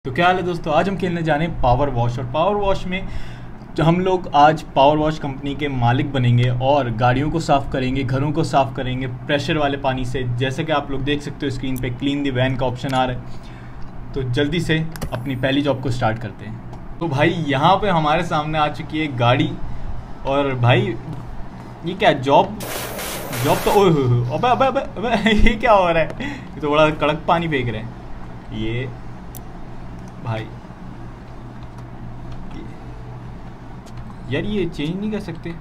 तो क्या हाल है दोस्तों। आज हम खेलने जा रहे हैं पावर वॉश। और पावर वॉश में जो हम लोग आज पावर वॉश कंपनी के मालिक बनेंगे और गाड़ियों को साफ़ करेंगे, घरों को साफ़ करेंगे प्रेशर वाले पानी से। जैसे कि आप लोग देख सकते हो स्क्रीन पे क्लीन द वैन का ऑप्शन आ रहा है। तो जल्दी से अपनी पहली जॉब को स्टार्ट करते हैं। तो भाई यहाँ पे हमारे सामने आ चुकी है गाड़ी। और भाई ये क्या जॉब तो ओए हो अबे अबे अबे अबे ये क्या हो रहा है। ये तो बड़ा कड़क पानी फेंक रहे हैं ये भाई। यार ये चेंज नहीं कर सकते,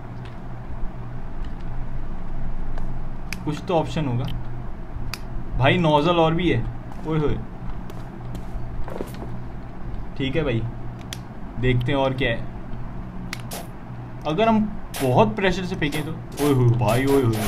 कुछ तो ऑप्शन होगा भाई। नोजल और भी है, ओए होए। ठीक है भाई, देखते हैं और क्या है। अगर हम बहुत प्रेशर से फेंकें तो ओए होए भाई, ओए होए।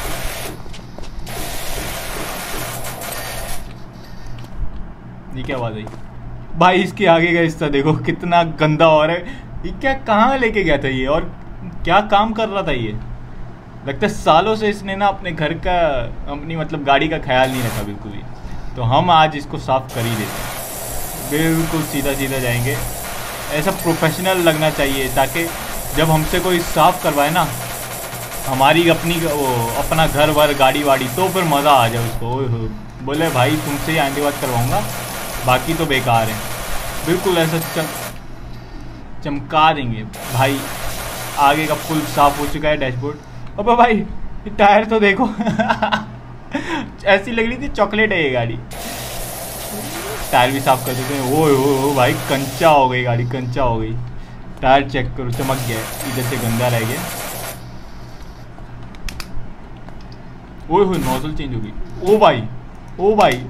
ये क्या बात है भाई। इसके आगे का हिस्सा देखो कितना गंदा हो रहा है। ये क्या कहाँ लेके गया था ये, और क्या काम कर रहा था ये। लगता है सालों से इसने ना अपने घर का, अपनी मतलब गाड़ी का ख्याल नहीं रखा बिल्कुल भी। तो हम आज इसको साफ कर ही देते हैं। बिल्कुल सीधा सीधा जाएंगे, ऐसा प्रोफेशनल लगना चाहिए ताकि जब हमसे कोई साफ करवाए ना हमारी अपनी अपना घर वर गाड़ी वाड़ी, तो फिर मज़ा आ जाए उसको। ओए बोले भाई तुमसे ही आगे बात करवाऊँगा, बाकी तो बेकार है। बिल्कुल ऐसा चमका देंगे भाई। आगे का फुल साफ हो चुका है डैशबोर्ड। अबे भाई ये टायर तो देखो ऐसी लग रही थी चॉकलेट है ये गाड़ी। टायर भी साफ कर देते हैं। ओ भाई कंचा हो गई गाड़ी, कंचा हो गई। टायर चेक करो, चमक गया, इधर से गंदा रह गया। ओए हो नोजल चेंज हो गई। ओ भाई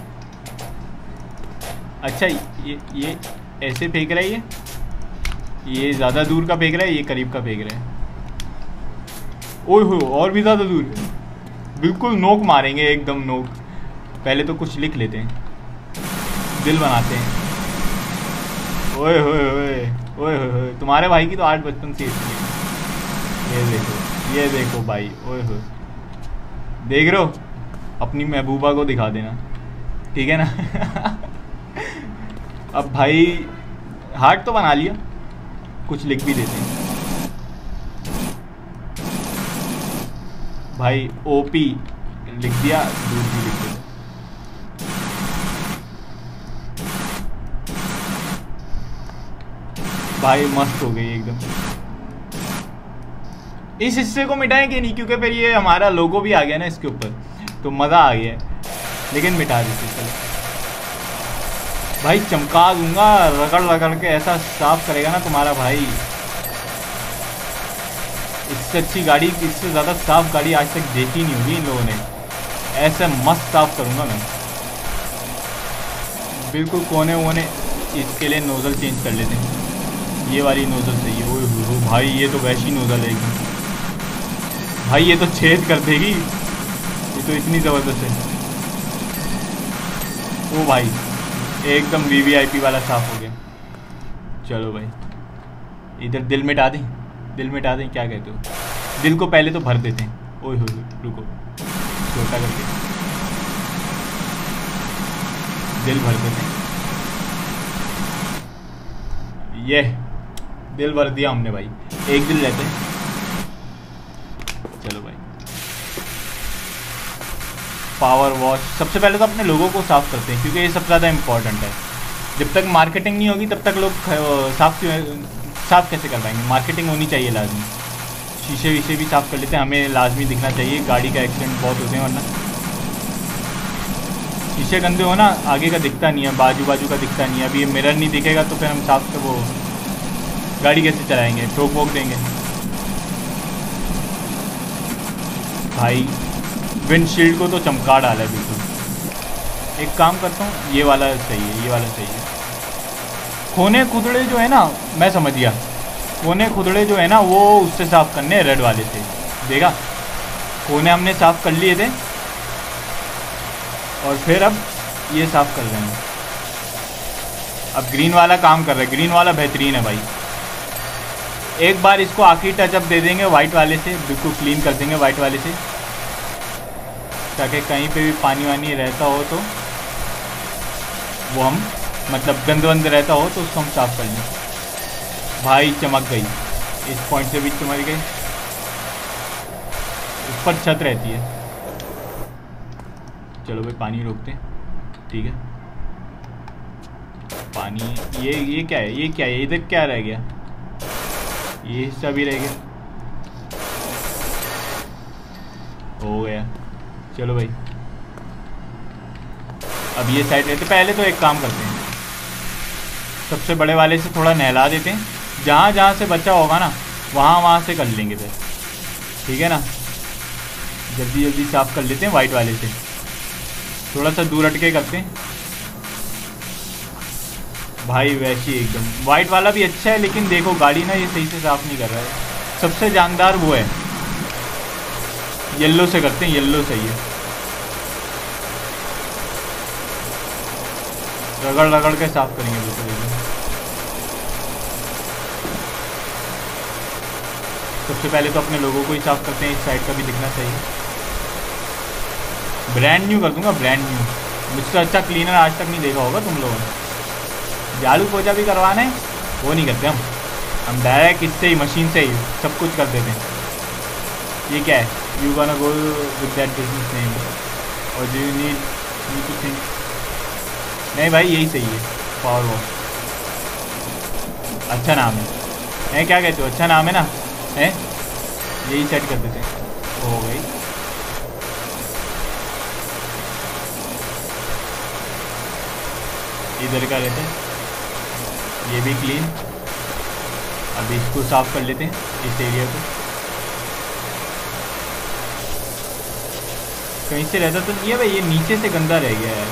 अच्छा ये ऐसे फेंक रहा है। ये ज़्यादा दूर का फेंक रहा है, ये करीब का फेंक रहा है। ओए हो और भी ज़्यादा दूर। बिल्कुल नोक मारेंगे, एकदम नोक। पहले तो कुछ लिख लेते हैं, दिल बनाते हैं। ओए होए तुम्हारे भाई की तो आर्ट बचपन से इतनी है। ये देखो भाई, ओए हो देख रहे हो। अपनी महबूबा को दिखा देना, ठीक है ना अब भाई हार्ट तो बना लिया, कुछ लिख भी देते हैं भाई। ओपी लिख दिया, दूर भी लिख दिया। भाई मस्त हो गई एकदम। इस हिस्से को मिटाएंगे नहीं क्योंकि फिर ये हमारा लोगो भी आ गया ना इसके ऊपर, तो मज़ा आ गया है। लेकिन मिटा देते चलो भाई। चमका दूंगा, रगड़ के ऐसा साफ करेगा ना तुम्हारा भाई। इससे अच्छी गाड़ी, इससे ज़्यादा साफ गाड़ी आज तक देखी नहीं होगी इन लोगों ने। ऐसे मस्त साफ करूंगा मैं बिल्कुल। कोने वोने इसके लिए नोज़ल चेंज कर लेते हैं। ये वाली नोज़ल सही है। ओह भाई ये तो वैसी नोज़ल है भाई, ये तो छेद कर देगी। ये तो इतनी ज़बरदस्त है। ओ भाई एकदम वीवीआईपी वाला साफ हो गया। चलो भाई इधर दिल मिटा दें, क्या कहते हो। दिल को पहले तो भर देते हैं। ओए हो रुको, छोटा करके दिल भर देते हैं। ये दिल भर दिया हमने भाई। एक दिल लेते हैं। चलो भाई पावर वॉश। सबसे पहले तो अपने लोगों को साफ़ करते हैं क्योंकि ये सबसे ज़्यादा इम्पॉर्टेंट है। जब तक मार्केटिंग नहीं होगी तब तक लोग साफ़ कैसे कर पाएंगे। मार्केटिंग होनी चाहिए लाजमी। शीशे वीशे भी साफ़ कर लेते हैं, हमें लाजमी दिखना चाहिए। गाड़ी का एक्सीडेंट बहुत होते हैं वरना। शीशे गंदे हो ना, आगे का दिखता नहीं है, बाजू का दिखता नहीं है। अभी ये मिरर नहीं दिखेगा तो फिर हम साफ वो गाड़ी कैसे चलाएँगे, ठोक वोक देंगे भाई। विंडशील्ड को तो चमका डाला है बिल्कुल। एक काम करता हूँ, ये वाला सही है, ये वाला सही है। कोने खुदड़े जो है ना, मैं समझ गया। कोने खुदड़े जो है ना वो उससे साफ़ करने रेड वाले से। देखा, कोने हमने साफ़ कर लिए थे और फिर अब ये साफ़ कर रहे हैं। अब ग्रीन वाला काम कर रहा है। ग्रीन वाला बेहतरीन है भाई। एक बार इसको आखिरी टचअप दे देंगे वाइट वाले से, बिल्कुल क्लीन कर देंगे वाइट वाले से, ताकि कहीं पे भी पानी वानी रहता हो तो वो हम मतलब गंद वंद रहता हो तो उसको हम साफ कर लें। भाई चमक गई, इस पॉइंट से भी चमक गई। ऊपर छत रहती है। चलो भाई पानी रोकते हैं, ठीक है। पानी ये क्या है, ये क्या है, इधर क्या रह गया, ये हिस्सा भी रह गया। हो गया। चलो भाई अब ये साइड रहते। पहले तो एक काम करते हैं, सबसे बड़े वाले से थोड़ा नहला देते हैं, जहाँ जहाँ से बचा होगा ना वहाँ से कर लेंगे फिर, ठीक है ना। जल्दी जल्दी साफ़ कर लेते हैं वाइट वाले से, थोड़ा सा दूर हटके करते हैं। भाई वैसे एकदम वाइट वाला भी अच्छा है, लेकिन देखो गाड़ी ना ये सही से साफ़ नहीं कर रहा है। सबसे जानदार वो है, येलो से करते हैं, येलो सही है। रगड़ रगड़ के साफ करेंगे बिल्कुल। सबसे पहले तो अपने लोगों को ही साफ करते हैं, इस साइड का भी दिखना चाहिए। ब्रांड न्यू कर दूंगा, ब्रांड न्यू। मुझसे अच्छा क्लीनर आज तक नहीं देखा होगा तुम लोगों ने। झाड़ू पोछा भी करवाना है वो नहीं करते हम डायरेक्ट इससे ही, मशीन से ही सब कुछ कर देते हैं। ये क्या है, you gonna go with that business name और do you need to think. नहीं भाई यही सही है, पावर वॉश अच्छा नाम है। क्या कहते हो, अच्छा नाम है ना, है यही सेट कर देते हैं। हो गई। इधर का रहते हैं, ये भी क्लीन। अभी इसको साफ कर लेते हैं, इस एरिया को। कहीं से रहता तो नहीं है भाई, ये नीचे से गंदा रह गया है।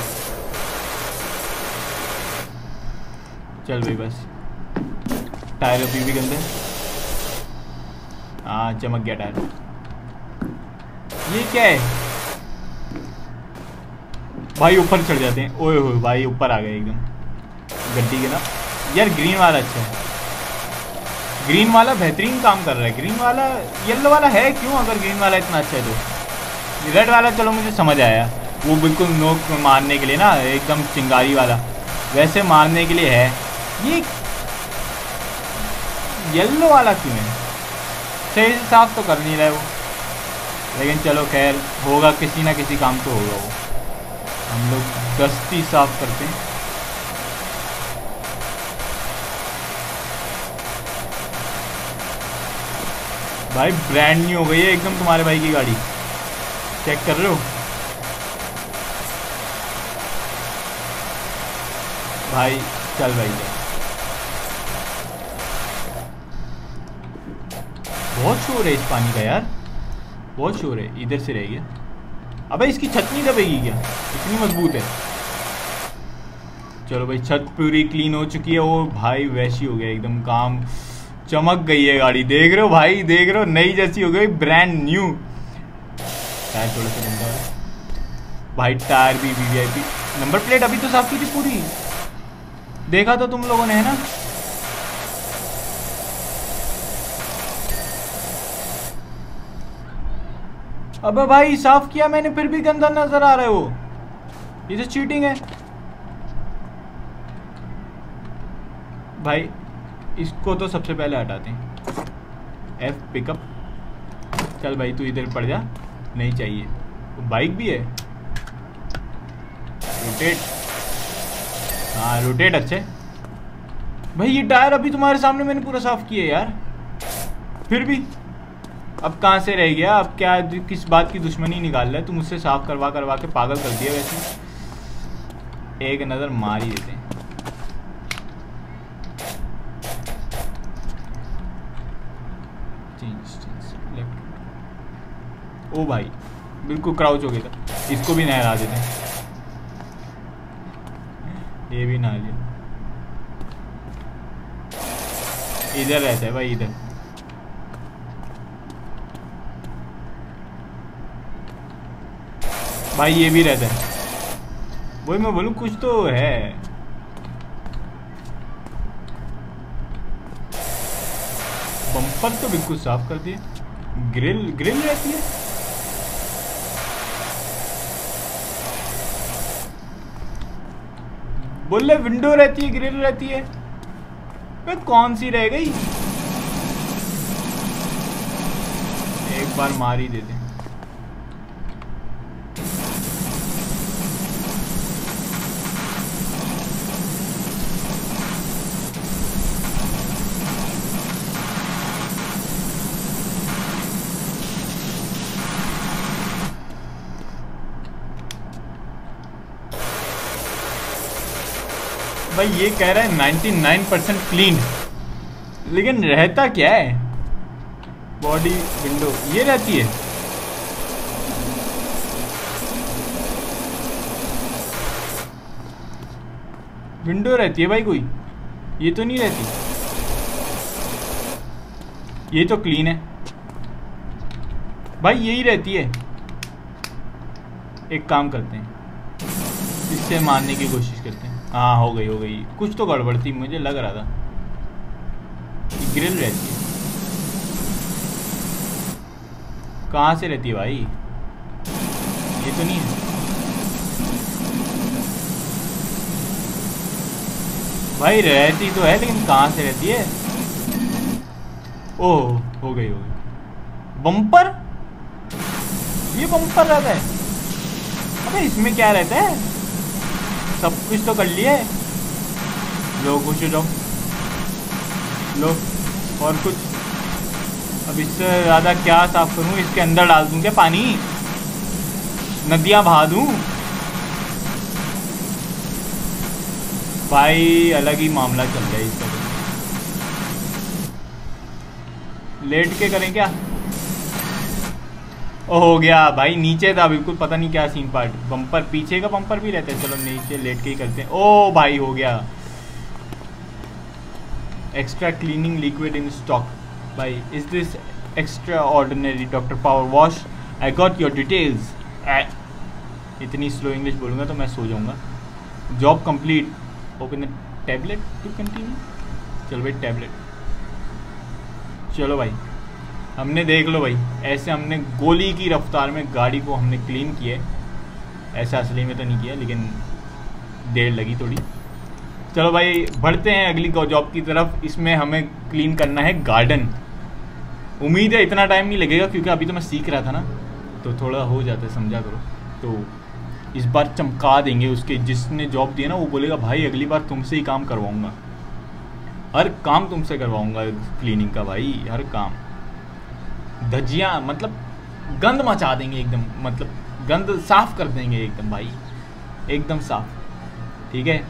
चल भाई बस, टायर अभी भी गंदा है। हाँ चमक गया टायर। ये क्या है भाई, ऊपर चढ़ जाते हैं। ओए हो भाई ऊपर आ गए एकदम गड्डी के ना। यार ग्रीन वाला अच्छा है, ग्रीन वाला बेहतरीन काम कर रहा है। ग्रीन वाला, येलो वाला है क्यों, अगर ग्रीन वाला इतना अच्छा है तो। रेड वाला चलो मुझे समझ आया, वो बिल्कुल नोक मारने के लिए ना, एकदम चिंगारी वाला वैसे मारने के लिए है। ये येलो वाला क्यों है, सही से साफ तो कर नहीं रहा है वो। लेकिन चलो खैर होगा, किसी ना किसी काम तो होगा वो। हम लोग दस्ती साफ करते हैं। भाई ब्रांड न्यू हो गई है एकदम तुम्हारे भाई की गाड़ी, चेक कर रहे हो भाई। चल भाई बहुत शोर है इस पानी का यार, बहुत शोर है। इधर से रह गया। अबे इसकी छत नहीं दबेगी क्या, इतनी मजबूत है। चलो भाई छत पूरी क्लीन हो चुकी है। वो भाई वैसी हो गया एकदम, काम चमक गई है गाड़ी। देख रहे हो भाई, देख रहे हो, नई जैसी हो गई, ब्रांड न्यू। टायर थोड़ा सा गंदा है भाई, टायर भी वीवीआईपी। नंबर प्लेट अभी तो साफ की थी पूरी, देखा तो तुम लोगों ने है ना। अबे भाई साफ किया मैंने फिर भी गंदा नजर आ रहा है वो, ये तो चीटिंग है भाई। इसको तो सबसे पहले हटाते हैं। F pickup. चल भाई तू इधर पड़ जा, नहीं चाहिए। तो बाइक भी है, रोटेट। हाँ रोटेट अच्छा है भाई। ये टायर अभी तुम्हारे सामने मैंने पूरा साफ किया यार, फिर भी अब कहाँ से रह गया। अब क्या किस बात की दुश्मनी निकाल रहा है तू मुझसे, साफ करवा करवा के पागल कर दिया। वैसे एक नज़र मार ही देते हैं। ओ भाई बिल्कुल क्राउच हो गया था, इसको भी नहला देते हैं। ये भी नहा लिया। इधर रहता है भाई, इधर भाई ये भी रहता है। वही मैं बोलूँ कुछ तो है। बम्पर तो बिल्कुल साफ कर दिए। ग्रिल रहती है। बोल रहे विंडो रहती है, ग्रिल रहती है, वे कौन सी रह गई? एक बार मार ही देते। भाई ये कह रहा है 99% क्लीन, लेकिन रहता क्या है? बॉडी विंडो ये रहती है। विंडो रहती है भाई कोई, ये तो नहीं रहती। ये तो क्लीन है भाई, यही रहती है। एक काम करते हैं, इससे मारने की कोशिश करते हैं। हाँ हो गई। कुछ तो गड़बड़ थी, मुझे लग रहा था कि ग्रिल रहती है। कहाँ से रहती है भाई? ये तो नहीं है। भाई रहती तो है, लेकिन कहाँ से रहती है? ओह हो गई। बम्पर, ये बम्पर रहता है। अबे इसमें क्या रहता है? सब कुछ तो कर लिया है। लो खुश हो जाओ, लो। और कुछ? अब इससे ज़्यादा क्या साफ करूँ? इसके अंदर डाल दूँ क्या पानी? नदियाँ बहा दूँ? भाई अलग ही मामला चल रहा है इसका। लेट के करें क्या? ओ हो गया भाई, नीचे था बिल्कुल, पता नहीं क्या सीन पार्ट। बम्पर, पीछे का बम्पर भी रहता है। चलो नीचे लेट के ही करते हैं। ओ भाई हो गया। Extra cleaning liquid in stock. भाई is this extraordinary doctor power wash? I got your details. इतनी स्लो इंग्लिश बोलूँगा तो मैं सो जाऊँगा। Job complete. Open the tablet to continue. चलो भाई टैबलेट, चलो भाई हमने देख लो भाई, ऐसे हमने गोली की रफ्तार में गाड़ी को हमने क्लीन किया है। ऐसा असली में तो नहीं किया, लेकिन देर लगी थोड़ी। चलो भाई बढ़ते हैं अगली जॉब की तरफ। इसमें हमें क्लीन करना है गार्डन। उम्मीद है इतना टाइम नहीं लगेगा, क्योंकि अभी तो मैं सीख रहा था ना, तो थोड़ा हो जाता है, समझा करो। तो इस बार चमका देंगे। उसके जिसने जॉब दिया ना, वो बोलेगा भाई अगली बार तुमसे ही काम करवाऊँगा, हर काम तुमसे करवाऊँगा क्लीनिंग का भाई, हर काम। धज्जियाँ मतलब गंद मचा देंगे एकदम, मतलब गंद साफ कर देंगे एकदम भाई, एकदम साफ। ठीक है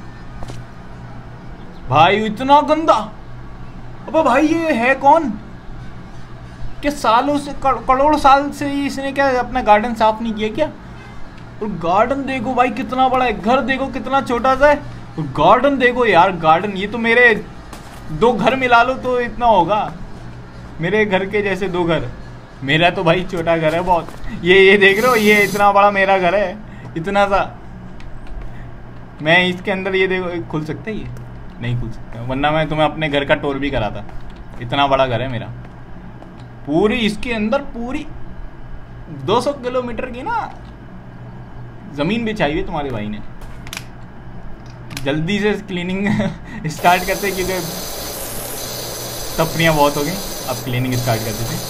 भाई, इतना गंदा। अबे भाई ये है कौन? क्या सालों से, करोड़ साल से ही इसने क्या अपना गार्डन साफ नहीं किया क्या? और गार्डन देखो भाई कितना बड़ा है, घर देखो कितना छोटा सा है, और गार्डन देखो यार। गार्डन ये तो मेरे 2 घर मिला लो तो इतना होगा, मेरे घर के जैसे 2 घर। मेरा तो भाई छोटा घर है बहुत। ये देख रहे हो, ये इतना बड़ा मेरा घर है, इतना सा। मैं इसके अंदर ये देखो, खुल सकता है? ये नहीं खुल सकता, वरना मैं तुम्हें अपने घर का टूर भी कराता। इतना बड़ा घर है मेरा। पूरी इसके अंदर पूरी 200 किलोमीटर की ना ज़मीन बिछाई हुई तुम्हारे भाई ने। जल्दी से क्लीनिंग स्टार्ट करते हैं, क्योंकि तफरियाँ बहुत हो गई। अब क्लीनिंग स्टार्ट करते थे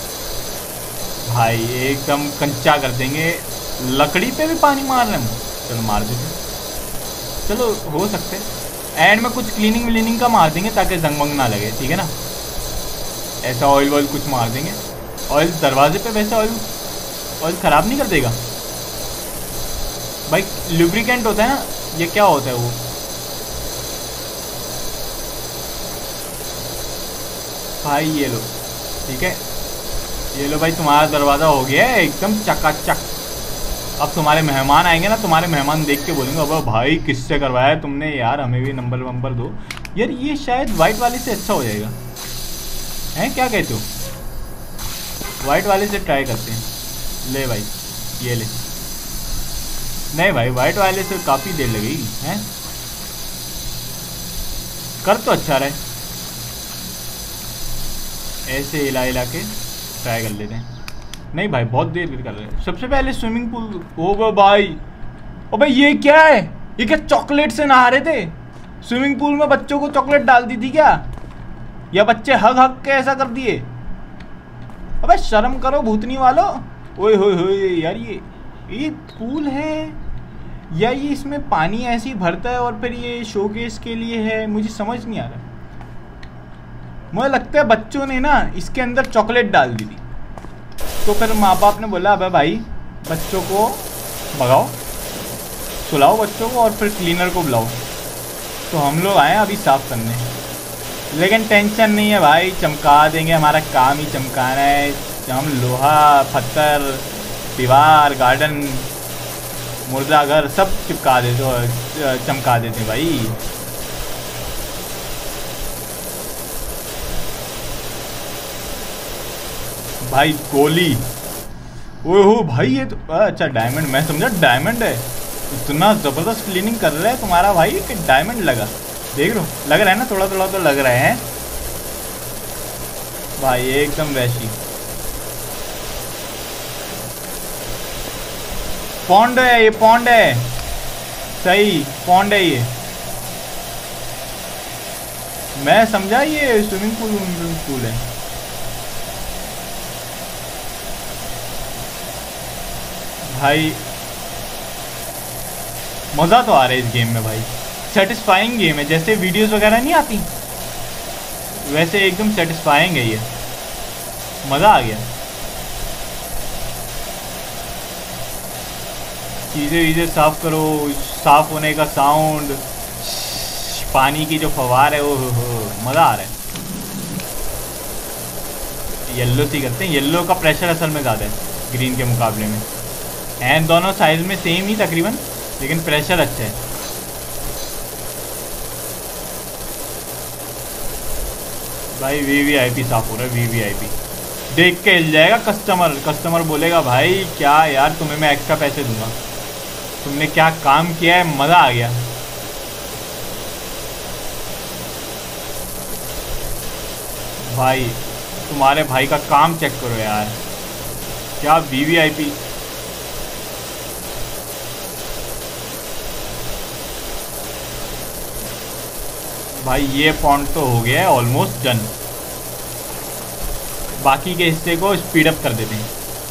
भाई, एकदम कंचा कर देंगे। लकड़ी पे भी पानी मार रहे हैं। चलो मार देते, चलो हो सकते। एंड में कुछ क्लीनिंग व्लीनिंग का मार देंगे ताकि जंग वंग ना लगे, ठीक है ना? ऐसा ऑयल वॉयल कुछ मार देंगे। ऑयल दरवाजे पे, वैसे ऑयल ख़राब नहीं कर देगा भाई? लुब्रिकेंट होता है ना, ये क्या होता है वो? भाई ये लो, ठीक है, ये लो भाई, तुम्हारा दरवाज़ा हो गया है एकदम चकाचक। अब तुम्हारे मेहमान आएंगे ना, तुम्हारे मेहमान देख के बोलेंगे अब भाई किससे करवाया है तुमने यार, हमें भी नंबर वंबर दो यार। ये शायद वाइट वाले से अच्छा हो जाएगा, हैं? क्या कहते हो? वाइट वाले से ट्राई करते हैं। ले भाई ये ले। नहीं भाई, वाइट वाले से काफ़ी देर लगेगी, हैं? कर तो अच्छा रहे। ऐसे हिला के ट्राई कर लेते हैं। नहीं भाई बहुत देर कर रहे हैं। सबसे पहले स्विमिंग पूल। ओ भाई, अबे ये क्या है? ये क्या चॉकलेट से नहा रहे थे? स्विमिंग पूल में बच्चों को चॉकलेट डाल दी थी क्या, या बच्चे हग हग के ऐसा कर दिए? अबे शर्म करो भूतनी वालों। ओए होए होए यार, ये पूल है या ये इसमें पानी ऐसे ही भरता है और फिर ये शोकेस के लिए है? मुझे समझ नहीं आ रहा। मुझे लगता है बच्चों ने ना इसके अंदर चॉकलेट डाल दी थी, तो फिर माँ बाप ने बोला अबे भाई बच्चों को भगाओ, सुलाओ बच्चों को और फिर क्लीनर को बुलाओ। तो हम लोग आए अभी साफ़ करने, लेकिन टेंशन नहीं है भाई, चमका देंगे, हमारा काम ही चमकाना है। हम लोहा पत्थर दीवार गार्डन मुर्दा घर सब चिपका देते, चमका देते भाई। भाई गोली, ओह हो भाई, ये तो अच्छा डायमंड, मैं समझा डायमंड है। इतना ज़बरदस्त क्लीनिंग कर रहा है तुम्हारा भाई कि डायमंड लगा। देख लो, लग रहा है ना, थोड़ा थोड़ा तो लग रहे हैं भाई, एकदम वैसी। पॉन्ड है ये, पॉन्ड है, सही पॉन्ड है ये। मैं समझा ये स्विमिंग पूल है। भाई मज़ा तो आ रहा है इस गेम में भाई, सेटिस्फाइंग गेम है। जैसे वीडियोस वगैरह नहीं आती वैसे एकदम सेटिस्फाइंग है ये, मज़ा आ गया। चीज़ें वीज़ें साफ़ करो, साफ़ होने का साउंड, पानी की जो फवार है, वो मज़ा आ रहा है। येल्लो सी करते हैं, येल्लो का प्रेशर असल में ज़्यादा है ग्रीन के मुकाबले में, एंड दोनों साइज में सेम ही तकरीबन, लेकिन प्रेशर अच्छा है। भाई वीवीआईपी साफ हो रहा है, वीवीआईपी देख के हिल जाएगा कस्टमर बोलेगा भाई क्या यार, तुम्हें मैं एक्स्ट्रा पैसे दूंगा, तुमने क्या काम किया है, मज़ा आ गया। भाई तुम्हारे भाई का काम चेक करो यार, क्या वीवीआईपी। भाई ये पॉइंट तो हो गया है ऑलमोस्ट डन, बाकी के हिस्से को स्पीड अप कर देते हैं।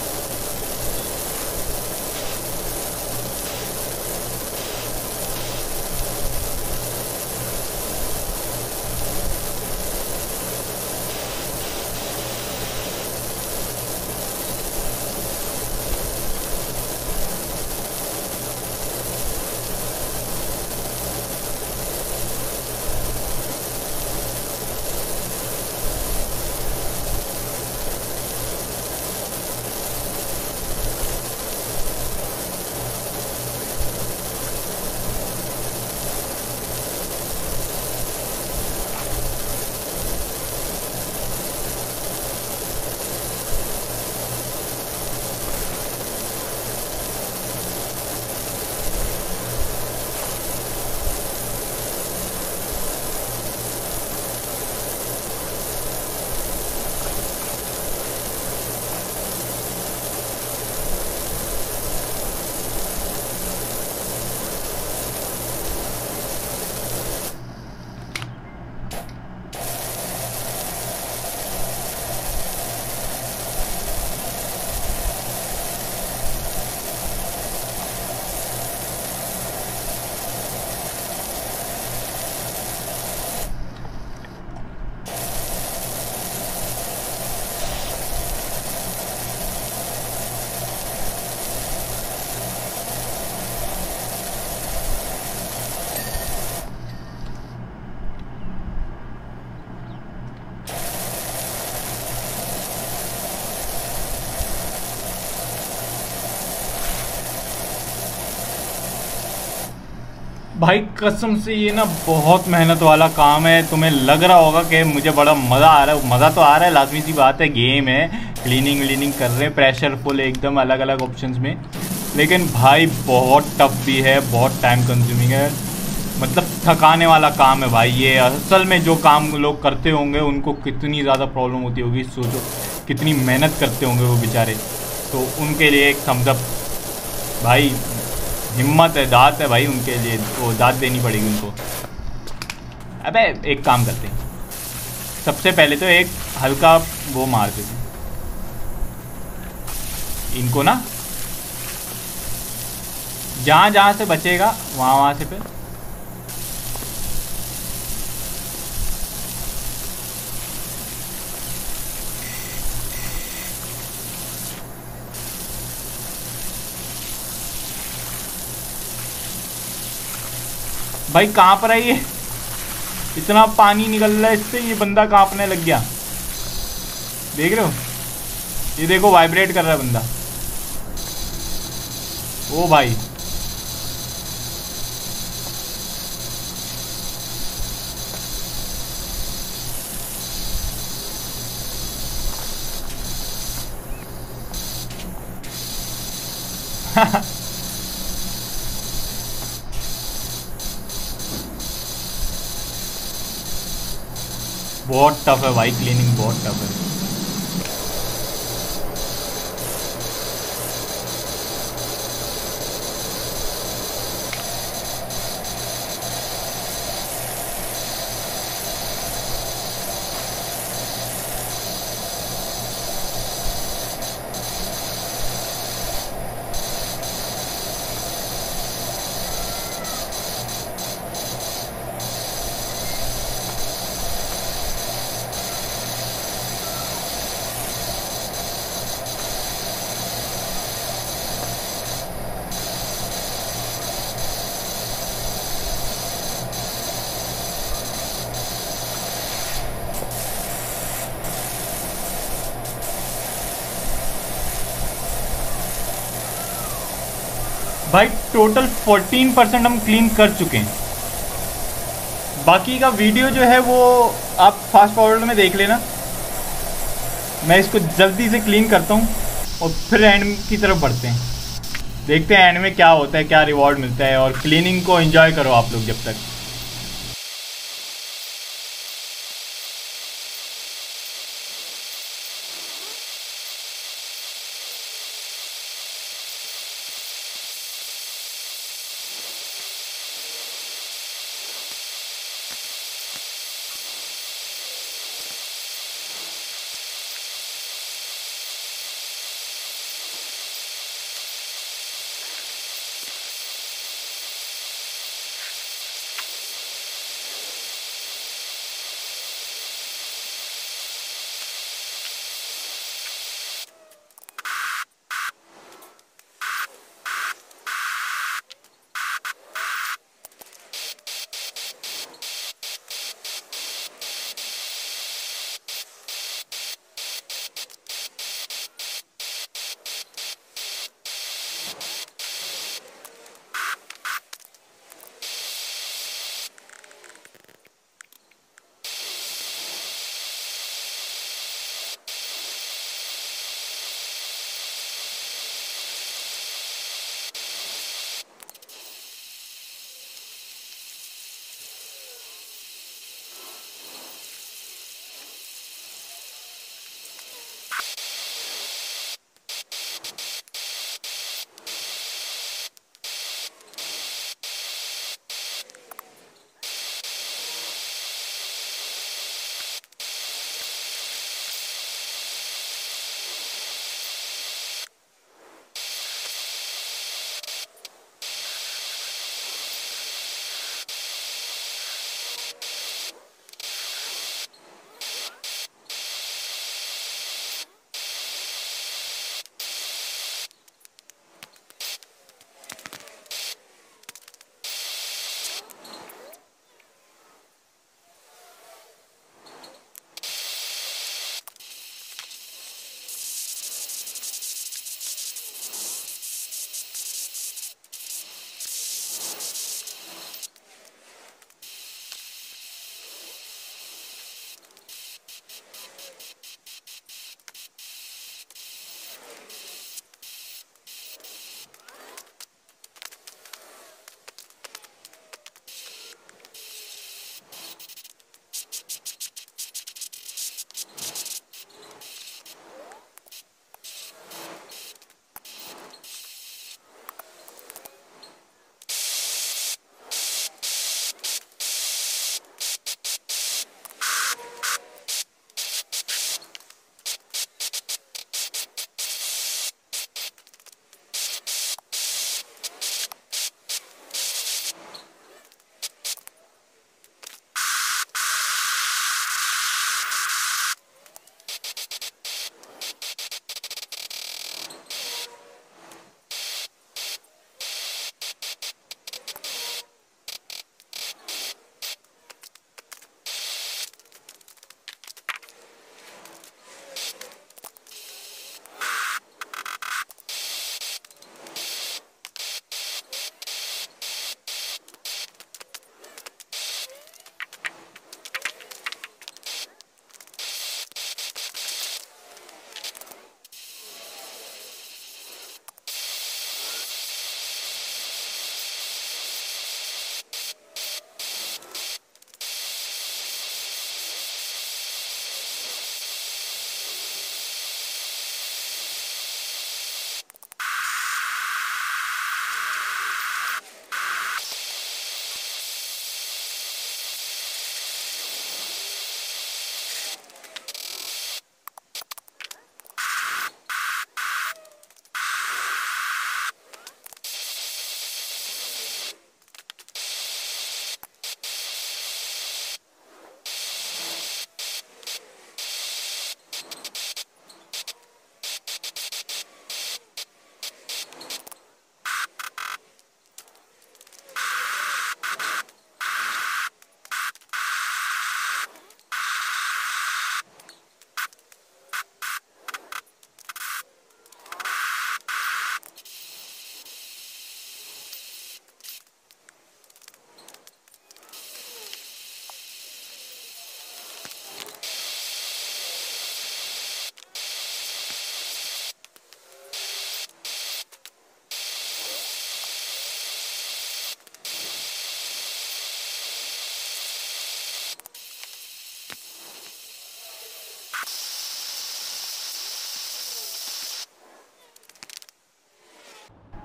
भाई कसम से ये ना बहुत मेहनत वाला काम है। तुम्हें लग रहा होगा कि मुझे बड़ा मज़ा आ रहा है, मज़ा तो आ रहा है, लाजमी सी बात है, गेम है, क्लीनिंग व्लीनिंग कर रहे हैं, प्रेशर फुल एकदम अलग अलग ऑप्शंस में, लेकिन भाई बहुत टफ भी है, बहुत टाइम कंज्यूमिंग है, मतलब थकाने वाला काम है भाई ये। असल में जो काम लोग करते होंगे उनको कितनी ज़्यादा प्रॉब्लम होती होगी, सोचो कितनी मेहनत करते होंगे वो बेचारे, तो उनके लिए एक थम्स अप भाई, हिम्मत है, दांत है भाई उनके लिए, वो दांत देनी पड़ेगी उनको। अबे एक काम करते हैं, सबसे पहले तो एक हल्का वो मार देते हैं इनको ना, जहाँ जहाँ से बचेगा वहाँ वहाँ से फिर। भाई कहाँ पर है ये? इतना पानी निकल रहा है इससे, ये बंदा कांपने लग गया। देख रहे हो, ये देखो वाइब्रेट कर रहा है बंदा। ओ भाई बहुत टफ है भाई, क्लीनिंग बहुत टफ है। भाई टोटल 14% हम क्लीन कर चुके हैं। बाकी का वीडियो जो है वो आप फास्ट फॉरवर्ड में देख लेना। मैं इसको जल्दी से क्लीन करता हूँ और फिर एंड की तरफ बढ़ते हैं, देखते हैं एंड में क्या होता है, क्या रिवॉर्ड मिलता है। और क्लीनिंग को एंजॉय करो आप लोग जब तक।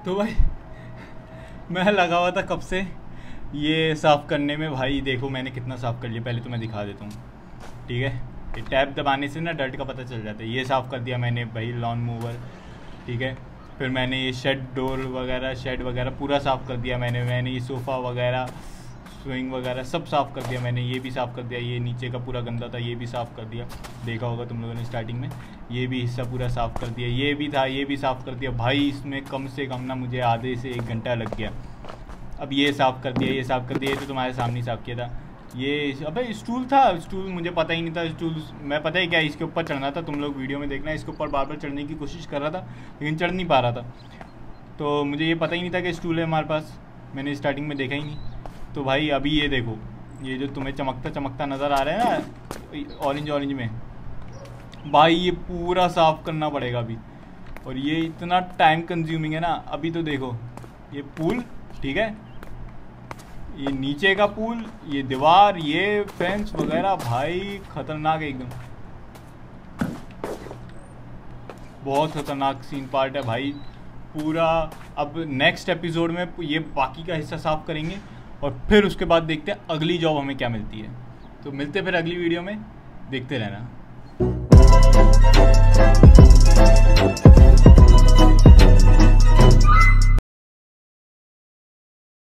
तो भाई मैं लगा हुआ था कब से ये साफ़ करने में। भाई देखो मैंने कितना साफ़ कर लिया, पहले तो मैं दिखा देता हूँ। ठीक है, ये टैब दबाने से ना डर्ट का पता चल जाता है। ये साफ़ कर दिया मैंने भाई, लॉन मूवर। ठीक है, फिर मैंने ये शेड डोर वगैरह, शेड वगैरह पूरा साफ़ कर दिया मैंने ये सोफ़ा वगैरह, स्विंग वगैरह सब साफ़ कर दिया मैंने। ये भी साफ़ कर दिया, ये नीचे का पूरा गंदा था ये भी साफ़ कर दिया, देखा होगा तुम लोगों ने स्टार्टिंग में। ये भी हिस्सा पूरा साफ़ कर दिया, ये भी था ये भी साफ़ कर दिया। भाई इसमें कम से कम ना मुझे आधे से 1 घंटा लग गया। अब ये साफ़ कर दिया, ये साफ़ कर दिया, ये तो तुम्हारे सामने ही साफ़ किया था। ये अबे स्टूल था, स्टूल मुझे पता ही नहीं था। स्टूल मैं पता है क्या, इसके ऊपर चढ़ना था, तुम लोग वीडियो में देखना, इसके ऊपर बार बार चढ़ने की कोशिश कर रहा था लेकिन चढ़ नहीं पा रहा था। तो मुझे ये पता ही नहीं था कि स्टूल है हमारे पास, मैंने स्टार्टिंग में देखा ही नहीं। तो भाई अभी ये देखो, ये जो तुम्हें चमकता चमकता नज़र आ रहा है ना ऑरेंज ऑरेंज में, भाई ये पूरा साफ़ करना पड़ेगा अभी। और ये इतना टाइम कंज्यूमिंग है ना। अभी तो देखो ये पूल, ठीक है, ये नीचे का पूल, ये दीवार, ये फेंस वगैरह, भाई खतरनाक है एकदम, बहुत खतरनाक सीन पार्ट है भाई पूरा। अब नेक्स्ट एपिसोड में ये बाकी का हिस्सा साफ़ करेंगे और फिर उसके बाद देखते हैं अगली जॉब हमें क्या मिलती है। तो मिलते हैं फिर अगली वीडियो में, देखते रहना।